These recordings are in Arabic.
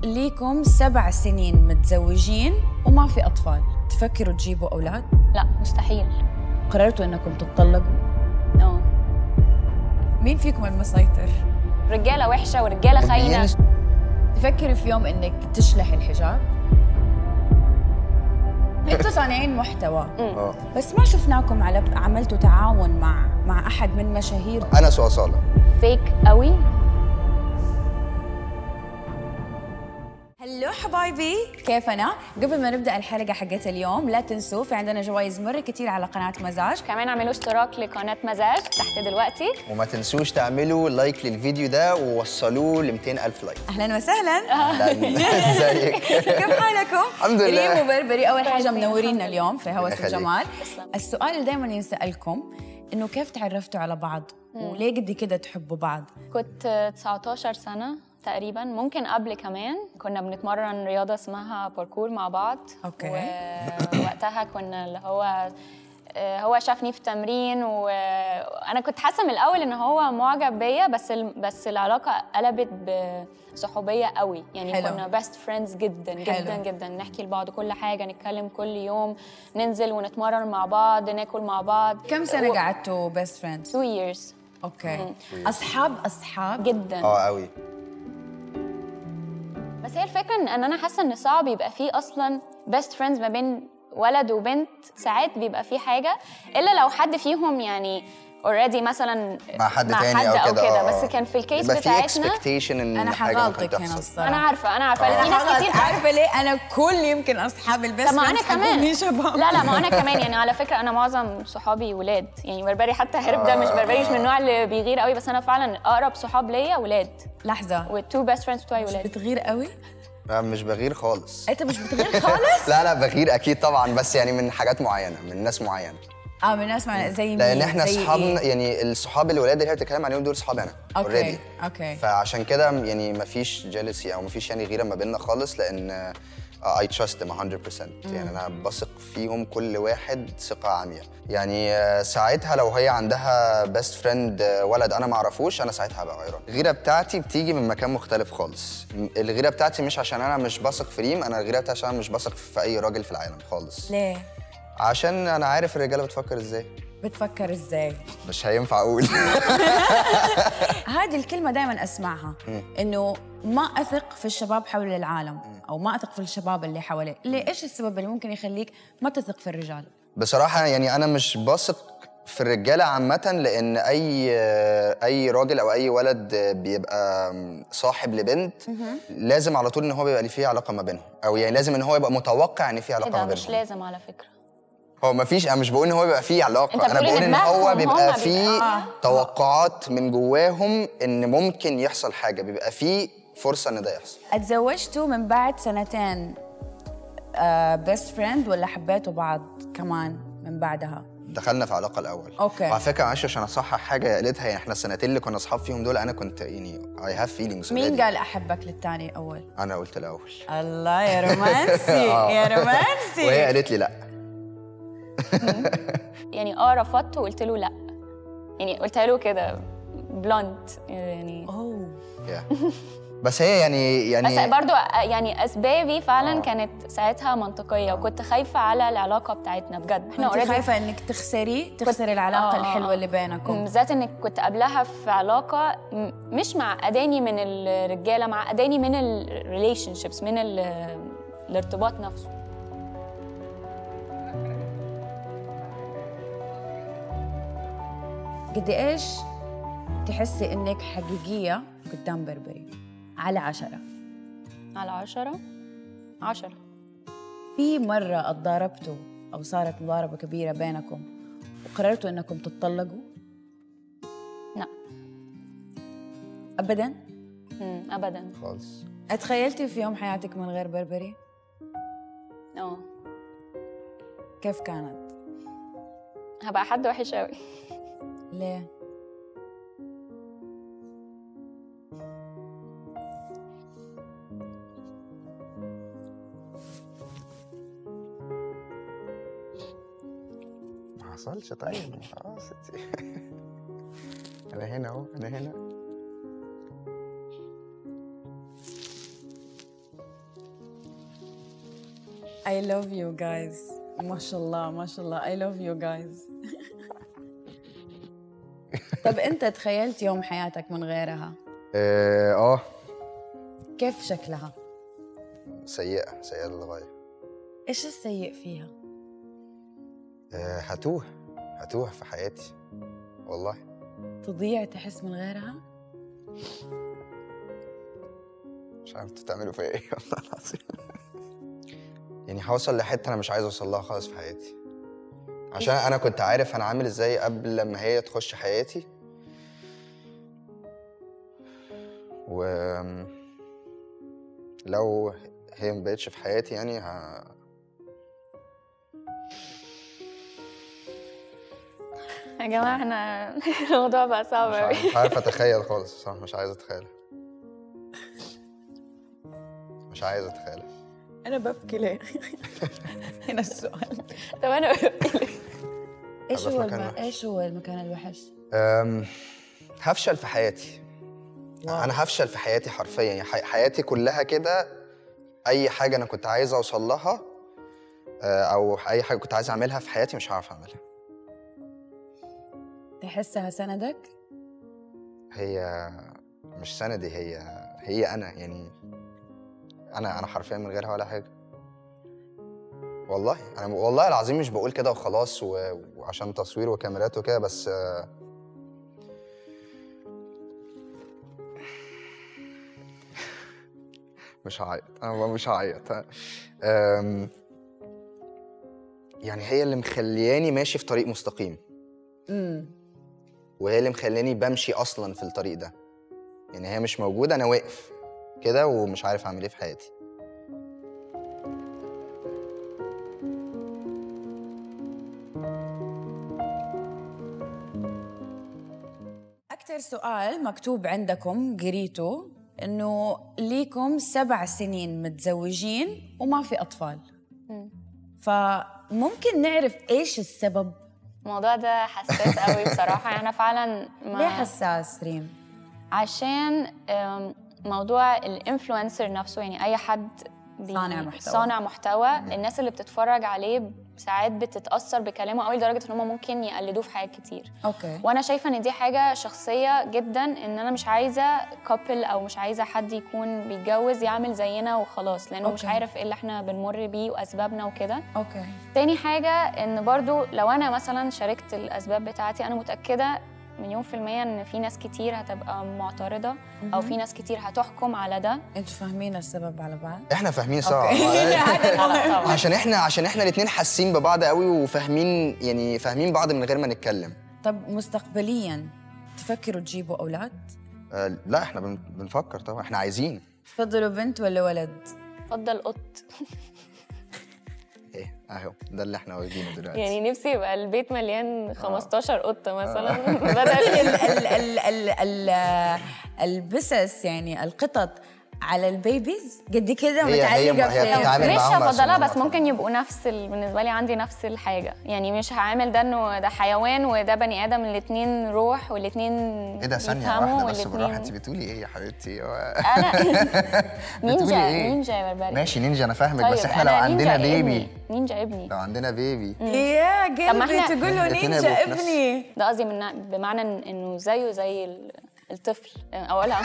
ليكم 7 سنين متزوجين وما في أطفال، تفكروا تجيبوا أولاد؟ لا مستحيل. قررتوا إنكم تتطلقوا؟ اه. مين فيكم المسيطر؟ رجالة وحشة ورجالة خاينة. تفكري في يوم إنك تشلحي الحجاب؟ انتوا صانعين محتوى بس ما شفناكم عملتوا تعاون مع أحد من مشاهير. أنس وأصالة فيك قوي. هلو حبايبي، كيف أنا؟ قبل ما نبدأ الحلقة حقت اليوم لا تنسوا في عندنا جوائز مرة كتير على قناة مزاج. كمان اعملوا اشتراك لقناة مزاج تحت دلوقتي، وما تنسوش تعملوا لايك للفيديو ده ووصلوه ل 200,000 لايك. أهلاً وسهلاً. ازيك؟ كيف حالكم؟ الحمد لله. ريم وبربري أول حاجة منورينا اليوم في هوس يخليك. الجمال. السؤال اللي دايماً ينسألكم إنه كيف تعرفتوا على بعض؟ وليه قد كده تحبوا بعض؟ كنت 19 سنة تقريبا، ممكن قبل كمان. كنا بنتمرن رياضة اسمها باركور مع بعض. أوكي. ووقتها كنا اللي هو شافني في تمرين، وانا كنت حاسه من الاول ان هو معجب بيا، بس العلاقه قلبت بصحوبيه قوي يعني. حلو. كنا بيست فريندز جدا جدا حلو. جدا، نحكي لبعض كل حاجه، نتكلم كل يوم، ننزل ونتمرن مع بعض، ناكل مع بعض. كم سنة قعدتوا بيست فريندز؟ 2 years. أوكي. أصحاب جدا. قوي. بس هي الفكره ان انا حاسه ان صعب يبقى فيه اصلا بيست فريندز ما بين ولد وبنت. ساعات بيبقى فيه حاجه، الا لو حد فيهم يعني اوريدي مثلا مع حد تاني او كده. بس كان في الكيس يبقى في بتاعتنا. اكسبكتيشن ان أنا حاجه ممكن حغلطك هنا تحصل. الصراحة. انا عارفه في ناس كتير. عارفة ليه؟ أنا كل يمكن أصحاب البيست طب ما فريندز انا كمان شباب. لا ما انا كمان يعني. على فكره انا معظم صحابي ولاد يعني. بربري حتى هرب ده مش بربري، مش من النوع اللي بيغير قوي، بس انا فعلا اقرب صحاب ليا ولاد، لحظة، والتو بيست فريندز بتوعي ولاد. بتغير قوي؟ لا مش بغير خالص. أنت مش بتغير خالص؟ لا بغير اكيد طبعا، بس يعني من حاجات معينه، من ناس معينه. من ناس معينة زي مين؟ لان احنا زي اصحابنا إيه؟ يعني الصحاب الولاد اللي هي بتتكلم عليهم دول صحابي انا أوكي. already. أوكي. فعشان كده يعني مفيش جيلسي او مفيش يعني غيره ما بيننا خالص، لان I trust them 100%. يعني انا بثق فيهم كل واحد ثقه عمياء. يعني ساعتها لو هي عندها بيست فريند ولد انا ما اعرفوش، انا ساعتها هبقى غيران. الغيره بتاعتي بتيجي من مكان مختلف خالص. الغيره بتاعتي مش عشان انا مش بثق في ريم، انا الغيره بتاعتي عشان انا مش بثق في اي راجل في العالم خالص. ليه؟ عشان انا عارف الرجاله بتفكر ازاي. بتفكر ازاي؟ مش هينفع اقول. هذه الكلمة دايما اسمعها، انه ما اثق في الشباب حول العالم او ما اثق في الشباب اللي حواليه. ليه؟ ايش السبب اللي ممكن يخليك ما تثق في الرجال؟ بصراحه يعني انا مش بثق في الرجاله عامه، لان اي راجل او اي ولد بيبقى صاحب لبنت لازم على طول ان هو بيبقى فيه علاقه ما بينهم، او يعني لازم ان هو يبقى متوقع ان في علاقه ما بينهم. مش لازم على فكره. هو ما فيش، انا مش بقول ان هو بيبقى فيه علاقه، انا بقول ان هو بيبقى فيه توقعات من جواهم ان ممكن يحصل حاجه، بيبقى فيه فرصه ان ده يحصل. اتزوجتوا من بعد 2 بيست فريند ولا حبيتوا بعض كمان من بعدها؟ دخلنا في علاقه الاول. اوكي. وعلى فكره معلش عشان اصحح حاجه قالتها، يعني احنا السنتين اللي كنا اصحاب فيهم دول انا كنت يعني I have feelings. مين قال احبك للثاني اول؟ انا قلت الاول. الله يا رومانسي. يا رومانسي. وهي قالت لي لا. يعني رفضت وقلت له لا، يعني قلتها له كده بلانت يعني. بس هي يعني بس برضو يعني اسبابي فعلا كانت ساعتها منطقيه، وكنت خايفه على العلاقه بتاعتنا بجد. احنا خايفه انك تخسري العلاقه الحلوه اللي بينكم، بالذات انك كنت قبلها في علاقه مش معقداني من الرجاله، معقداني من الريليشن شيبس، من الارتباط نفسه. قد ايش تحسي انك حقيقيه قدام بربري؟ على 10. على 10. 10. في مرة اتضاربتوا أو صارت مضاربة كبيرة بينكم وقررتوا إنكم تتطلقوا؟ لا. أبداً؟ أبداً خالص. اتخيلتي في يوم حياتك من غير بربري؟ كيف كانت؟ هبقى حد وحش قوي. ليه؟ ما حصلش. طيب خلاص. انا هنا اهو، انا هنا. I love you guys. ما شاء الله ما شاء الله. I love you guys. طب أنت تخيلت يوم حياتك من غيرها؟ كيف شكلها؟ سيئة للغاية. إيش السيء فيها؟ هتوه في حياتي والله. تضيع تحس من غيرها؟ مش عارف انتوا بتعملوا فيا ايه والله العظيم. يعني هوصل لحته انا مش عايز اوصل لها خالص في حياتي، عشان انا كنت عارف انا عامل ازاي قبل لما هي تخش حياتي. لو هي ما بقتش في حياتي يعني يا جماعه احنا الموضوع بقى صعب قوي. مش عارف اتخيل خالص بصراحه. مش عايز اتخيل. أنا ببكي ليه؟ هنا السؤال. طب انا ببكي ليه؟ إيش هو المكان الوحش؟ هفشل في حياتي. أنا هفشل في حياتي حرفياً. يعني حياتي كلها كده. أي حاجة أنا كنت عايز أوصل لها أو أي حاجة كنت عايز أعملها في حياتي مش هعرف أعملها. تحسها سندك؟ هي مش سندي. هي أنا يعني أنا حرفياً من غيرها ولا حاجة. والله أنا والله العظيم مش بقول كده وخلاص وعشان تصوير وكاميرات وكده بس. مش هعيط. أنا مش هعيط. يعني هي اللي مخلياني ماشي في طريق مستقيم. وهي اللي مخلياني بمشي أصلاً في الطريق ده. يعني هي مش موجودة أنا واقف كده ومش عارف أعمل إيه في حياتي. أكتر سؤال مكتوب عندكم قريته إنه ليكم 7 سنين متزوجين وما في أطفال. فممكن نعرف إيش السبب؟ الموضوع ده حساس قوي بصراحة. يعني أنا فعلا ليه حساس ريم؟ عشان موضوع الانفلونسر نفسه، يعني أي حد صانع محتوى الناس اللي بتتفرج عليه ساعات بتتأثر بكلامه قوي لدرجة ان هم ممكن يقلدوه في حاجات كتير. وانا شايفة ان دي حاجة شخصية جدا، ان انا مش عايزة كابل او مش عايزة حد يكون بيتجوز يعمل زينا وخلاص، لانه مش عارف ايه اللي احنا بنمر بيه واسبابنا وكده. تاني حاجة ان برضو لو انا مثلا شاركت الاسباب بتاعتي، انا متأكدة مليون في المية إن في ناس كتير هتبقى معترضة أو في ناس كتير هتحكم على ده. أنتوا فاهمين السبب على بعض؟ إحنا فاهمين سوا. عشان إحنا الاتنين حاسين ببعض قوي وفاهمين، يعني فاهمين بعض من غير ما نتكلم. طب مستقبلياً تفكروا تجيبوا أولاد؟ لا إحنا بنفكر طبعاً. إحنا عايزين. تفضلوا بنت ولا ولد؟ تفضل قط. ايه اهو ده اللي احنا واخدينه دلوقتي. يعني نفسي يبقى البيت مليان 15 قطه مثلا. بدل البسس يعني القطط على البيبيز قد كده متعلقه في مش هفضلها، بس ممكن يبقوا نفس بالنسبه لي عندي نفس الحاجه. يعني مش هعامل ده انه ده حيوان وده بني ادم، الاثنين روح والاثنين ايه ده. ثانيه واحده بس بالراحه، انت بتقولي ايه يا حبيبتي؟ انا نينجا يا بربري. ماشي نينجا انا فاهمك. طيب بس احنا لو عندنا بيبي. نينجا ابني. لو عندنا بيبي يا قلبي تقول له نينجا ابني. ده قصدي بمعنى انه زيه زي الطفل اولها.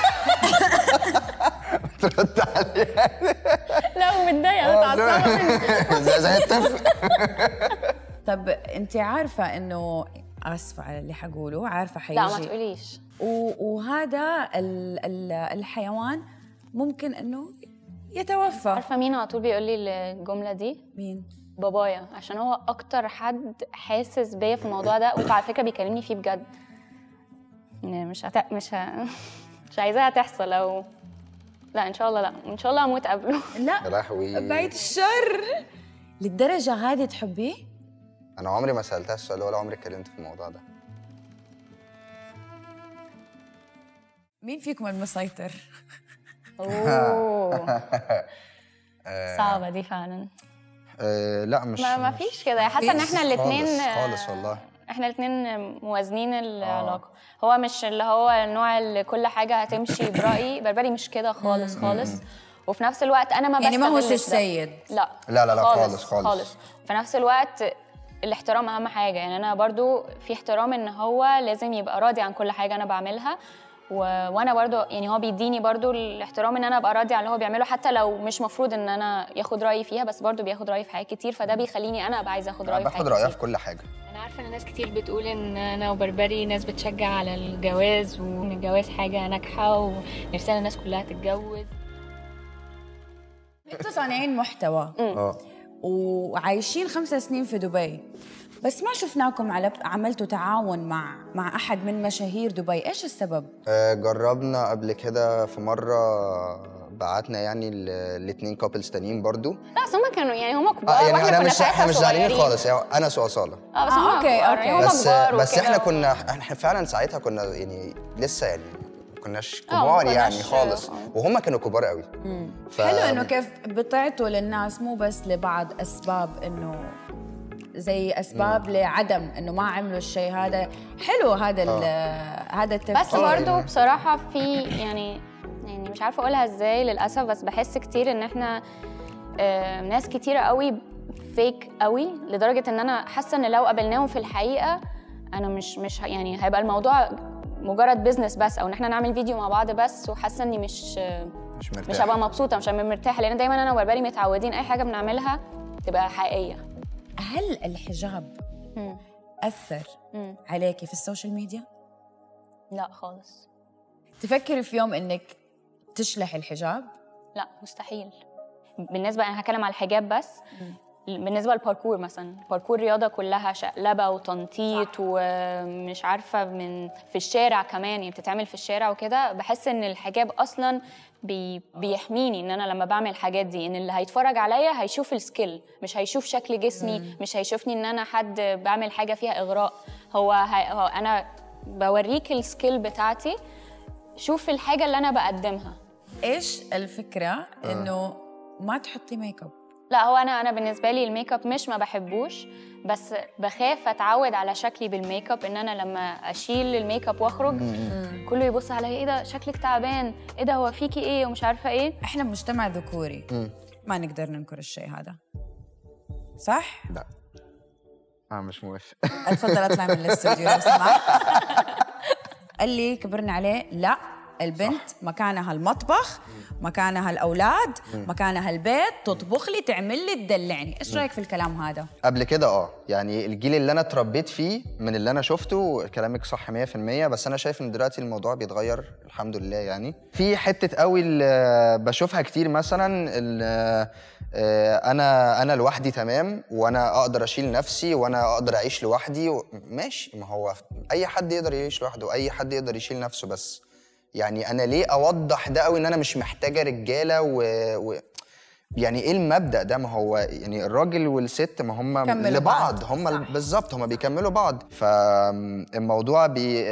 ترد عليها. لا متضايقه متعصبه زي الطفل. طب انت عارفه انه اسفه على اللي حقوله، عارفه حيجي. لا ما تقوليش. وهذا الحيوان ممكن انه يتوفى. عارفه مين على طول بيقول لي الجمله دي؟ مين؟ بابايا، عشان هو اكتر حد حاسس بيا في الموضوع ده، وعلى فكره بيكلمني فيه بجد. مش عايزاها تحصل او لا ان شاء الله. لا ان شاء الله اموت قبله. لا لهوي بعيد الشر. للدرجه هذه تحبيه؟ انا عمري ما سالتها السؤال ولا عمري اتكلمت في الموضوع ده. مين فيكم المسيطر؟ اوه صعبه دي فعلا. لا مش ما فيش كده. حاسه ان احنا الاثنين خالص والله. احنا الاثنين موازنين العلاقه. هو مش اللي هو النوع اللي كل حاجه هتمشي برايي. بربري مش كده خالص خالص. وفي نفس الوقت انا ما يعني ما هو بستغلش ده. السيد. لا لا لا لا خالص خالص خالص. في نفس الوقت الاحترام اهم حاجه، يعني انا برضو في احترام ان هو لازم يبقى راضي عن كل حاجه انا بعملها، وانا برضو يعني هو بيديني برضو الاحترام ان انا ابقى راضي عن اللي هو بيعمله، حتى لو مش مفروض ان انا ياخد رايي فيها، بس برضو بياخد رايي في حاجات كتير، فده بيخليني انا ابقى عايزه اخد رايي في حاجات باخد رايها كتير. في كل حاجه. انا عارفه ان ناس كتير بتقول ان انا وبربري ناس بتشجع على الجواز، وان الجواز حاجه ناجحه ونفسنا الناس كلها تتجوز. انتوا صانعين محتوى وعايشين 5 سنين في دبي، بس ما شفناكم عملتوا تعاون مع احد من مشاهير دبي، ايش السبب؟ جربنا قبل كده في مره، بعتنا يعني الاثنين كابلز تانيين برضو. لا بس هم كانوا يعني هم كبار يعني واحنا انا كنا مش احنا مش زعلانين صغيرين. خالص، يعني انا واصاله. بس هم اوكي كبار، اوكي. يعني هم كبار بس وكده احنا فعلا ساعتها كنا يعني لسه يعني ما كناش ما كبار كناش يعني خالص، وهم كانوا كبار قوي. حلو انه كيف بطعتوا للناس، مو بس لبعض اسباب انه زي اسباب لعدم انه ما عملوا الشيء هذا. حلو هذا هذا التفكير. بس برضو بصراحه في يعني مش عارفه اقولها ازاي للاسف، بس بحس كتير ان احنا ناس كتيره قوي فيك قوي، لدرجه ان انا حاسه ان لو قابلناهم في الحقيقه انا مش يعني هيبقى الموضوع مجرد بيزنس بس، او ان احنا نعمل فيديو مع بعض بس، وحاسه اني مش هبقى مبسوطه، مش هبقى مرتاحه، لان دايما انا وبربري متعودين اي حاجه بنعملها تبقى حقيقيه. هل الحجاب اثر عليكي في السوشيال ميديا؟ لا خالص. تفكري في يوم انك تشلح الحجاب؟ لا مستحيل. بالنسبه انا هتكلم على الحجاب بس. بالنسبه للباركور مثلا، الباركور رياضه كلها شقلبه وتنطيط ومش عارفه في الشارع كمان، يعني بتتعمل في الشارع وكده. بحس ان الحجاب اصلا بيحميني، ان انا لما بعمل الحاجات دي ان اللي هيتفرج عليا هيشوف السكيل، مش هيشوف شكل جسمي، مش هيشوفني ان انا حد بعمل حاجه فيها اغراء. هو انا بوريك السكيل بتاعتي، شوف الحاجه اللي انا بقدمها. ايش الفكره انه ما تحطي ميك اب؟ لا هو انا بالنسبه لي الميك اب مش ما بحبوش، بس بخاف اتعود على شكلي بالميك اب، ان انا لما اشيل الميك اب واخرج كله يبص عليا، ايه ده شكلك تعبان، ايه ده هو فيكي ايه ومش عارفه ايه. احنا بمجتمع ذكوري ما نقدر ننكر الشيء هذا، صح؟ لا انا مش موافق. اتفضل اطلع من الاستوديو لو سمحت. قال لي كبرنا عليه، لا البنت صح. مكانها المطبخ، مكانها الأولاد، مكانها البيت، تطبخ لي، تعمل لي، تدلعني. إيش رأيك في الكلام هذا؟ قبل كده يعني الجيل اللي أنا اتربيت فيه من اللي أنا شفته كلامك صح 100%، بس أنا شايف إن دلوقتي الموضوع بيتغير الحمد لله. يعني في حتة قوي اللي بشوفها كتير مثلا، أنا لوحدي تمام، وأنا أقدر أشيل نفسي، وأنا أقدر أعيش لوحدي ماشي. ما هو أي حد يقدر يعيش لوحده، أي حد يقدر يشيل نفسه، بس يعني انا ليه اوضح ده قوي ان انا مش محتاجه رجاله يعني ايه المبدأ ده؟ ما هو يعني الراجل والست ما هم لبعض، هم بالظبط هم بيكملوا بعض. فالموضوع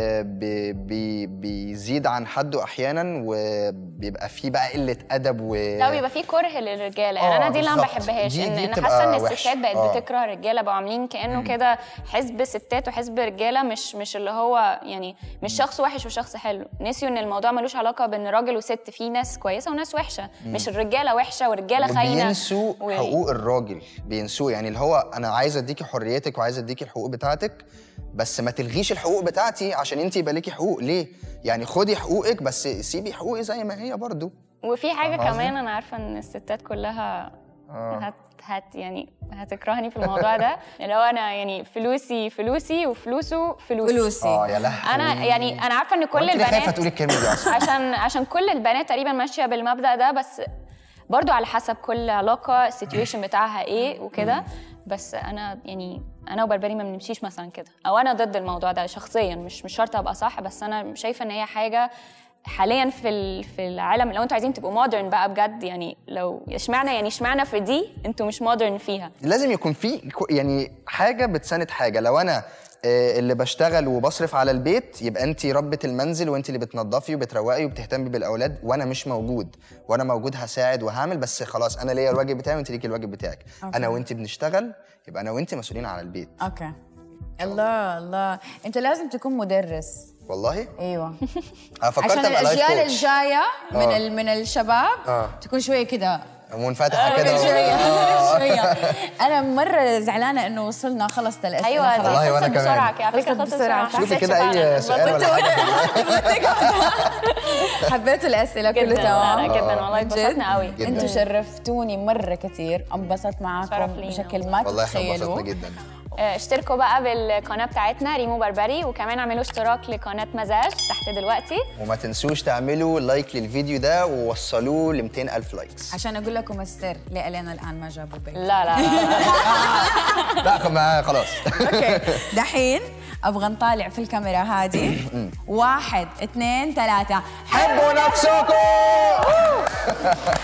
بيزيد عن حده احيانا، وبيبقى فيه بقى قله ادب لا بيبقى فيه كره للرجاله. يعني انا دي اللي انا ما بحبهاش، ان حاسه ان الستات بقت بتكره الرجاله، بقوا عاملين كانه كده حزب ستات وحزب رجاله، مش اللي هو يعني مش شخص وحش وشخص حلو. نسيوا ان الموضوع ملوش علاقه بين راجل وست، في ناس كويسه وناس وحشه، مش الرجاله وحشه والرجاله خاينه. بينسوا حقوق الراجل، بينسوا يعني اللي هو انا عايز اديكي حريتك وعايز اديكي الحقوق بتاعتك، بس ما تلغيش الحقوق بتاعتي عشان انت يبقى ليكي حقوق. ليه؟ يعني خدي حقوقك بس سيبي حقوقي زي ما هي برضو. وفي حاجه كمان انا عارفه ان الستات كلها يعني هتكرهني في الموضوع ده، اللي هو انا يعني فلوسي وفلوسه فلوسي. يا لهوي. انا عارفه ان كل البنات خايفه تقولي الكلمه دي اصلا عشان كل البنات تقريبا ماشيه بالمبدأ ده، بس برضو على حسب كل علاقه السيتويشن بتاعها ايه وكده. بس انا وبربري ما بنمشيش مثلا كده، او انا ضد الموضوع ده شخصيا. مش شرط ابقى صح، بس انا شايفه ان هي حاجه حاليا في العالم. لو انتوا عايزين تبقوا مودرن بقى بجد، يعني لو اشمعنى في دي انتوا مش مودرن فيها؟ لازم يكون في يعني حاجه بتساند حاجه. لو انا اللي بشتغل وبصرف على البيت، يبقى انت ربة المنزل وانت اللي بتنظفي وبتروقي وبتهتمي بالاولاد، وانا مش موجود. وانا موجود هساعد وهعمل، بس خلاص انا ليا الواجب بتاعي وانت ليكي الواجب بتاعك. انا وانت بنشتغل، يبقى انا وانت مسؤولين على البيت. الله الله، انت لازم تكون مدرس والله ايوه انا فكرت عشان ابقى لايف الاجيال كوتش الجايه من الشباب تكون شويه كده منفتحه كده شويه. انا مره زعلانه انه وصلنا خلصت الاسئله. ايوه خلاص. والله وأنا خلصت كمان. بسرعه كده، على فكره خلصت بسرعه. شوفي كده اي سؤال ولا حاجه. حبيتوا الاسئله كله جدا. تمام؟ لا جدا والله اتبسطنا قوي. جداً. انتوا شرفتوني مره كثير، انبسطت شرف معاكم لينا. بشكل ما والله احنا تتخيلوا. انبسطنا جدا. اشتركوا بقى بالقناه بتاعتنا ريمو بربري، وكمان اعملوا اشتراك لقناه مزاج تحت دلوقتي. وما تنسوش تعملوا لايك للفيديو ده ووصلوه ل 200,000 لايكس. عشان اقول لكم السر ليه الين الان ما جابوا بيت. لا لا لا لا خلاص. اوكي دحين ابغى نطالع في الكاميرا هذه 1 2 3 حبوا نفسكم.